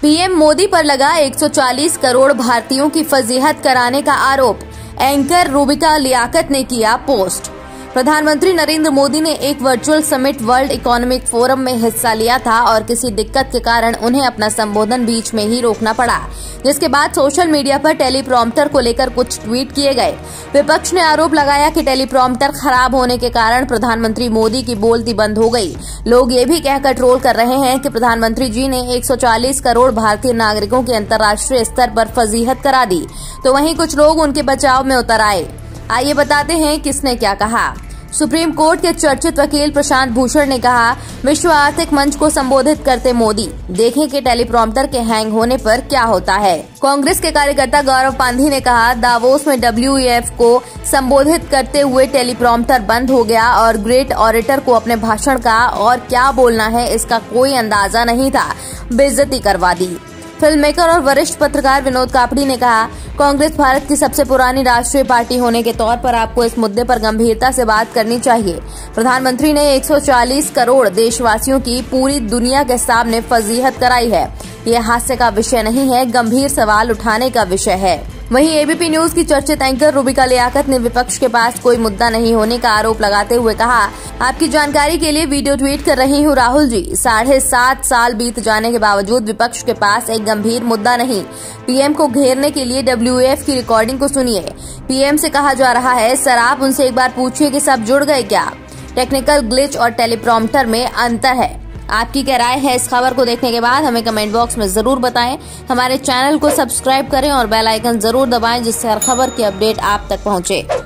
PM Modi पर लगा 140 करोड़ भारतीयों की फजीहत कराने का आरोप। एंकर रूबिका लियाकत ने किया पोस्ट। प्रधानमंत्री नरेंद्र मोदी ने एक virtual summit World Economic Forum में हिस्सा लिया था और किसी दिक्कत के कारण उन्हें अपना संबोधन बीच में ही रोकना पड़ा, जिसके बाद सोशल मीडिया पर टेलीप्रॉम्प्टर को लेकर कुछ ट्वीट किए गए। विपक्ष ने आरोप लगाया कि टेलीप्रॉम्प्टर खराब होने के कारण प्रधानमंत्री मोदी की बोलती बंद हो गई। लोग ये भी कहकर ट्रोल कर रहे हैं कि प्रधानमंत्री जी ने 140 करोड़ भारतीय नागरिकों की अंतर्राष्ट्रीय स्तर पर फजीहत करा दी, तो वहीं कुछ लोग उनके बचाव में उतर आए। आइए बताते हैं किसने क्या कहा। सुप्रीम कोर्ट के चर्चित वकील प्रशांत भूषण ने कहा, विश्व आर्थिक मंच को संबोधित करते मोदी, देखें कि टेलीप्रॉम्प्टर के हैंग होने पर क्या होता है। कांग्रेस के कार्यकर्ता गौरव पांधी ने कहा, दावोस में WEF को संबोधित करते हुए टेलीप्रॉम्प्टर बंद हो गया और ग्रेट ऑरेटर को अपने भाषण का और क्या बोलना है इसका कोई अंदाजा नहीं था, बेइज्जती करवा दी। फिल्म मेकर और वरिष्ठ पत्रकार विनोद कापड़ी ने कहा, कांग्रेस भारत की सबसे पुरानी राष्ट्रीय पार्टी होने के तौर पर आपको इस मुद्दे पर गंभीरता से बात करनी चाहिए। प्रधानमंत्री ने 140 करोड़ देशवासियों की पूरी दुनिया के सामने फजीहत कराई है। ये हास्य का विषय नहीं है, गंभीर सवाल उठाने का विषय है। वहीं एबीपी न्यूज की चर्चित एंकर रूबिका लियाकत ने विपक्ष के पास कोई मुद्दा नहीं होने का आरोप लगाते हुए कहा, आपकी जानकारी के लिए वीडियो ट्वीट कर रही हूँ राहुल जी। 7.5 साल बीत जाने के बावजूद विपक्ष के पास एक गंभीर मुद्दा नहीं। पीएम को घेरने के लिए WEF की रिकॉर्डिंग को सुनिए। पीएम से कहा जा रहा है, सर आप उनसे एक बार पूछिए कि सब जुड़ गए क्या। टेक्निकल ग्लिच और टेलीप्रॉम्प्टर में अंतर है। आपकी क्या राय है इस खबर को देखने के बाद हमें कमेंट बॉक्स में जरूर बताएं। हमारे चैनल को सब्सक्राइब करें और बेल आइकन जरूर दबाएं, जिससे हर खबर की अपडेट आप तक पहुंचे।